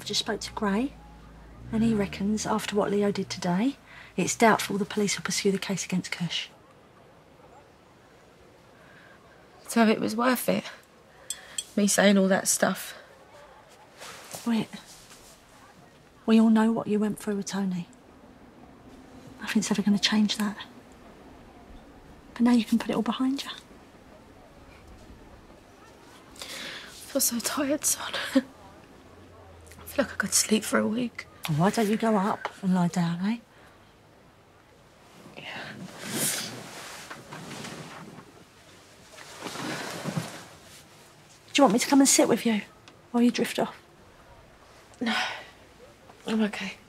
just spoke to Gray, and he reckons after what Leo did today, it's doubtful the police will pursue the case against Kush. So it was worth it, me saying all that stuff. Wait. We all know what you went through with Tony. Nothing's ever going to change that. But now you can put it all behind you. I feel so tired, son. I feel like I could sleep for a week. Why don't you go up and lie down, eh? Yeah. Do you want me to come and sit with you while you drift off? No, I'm okay.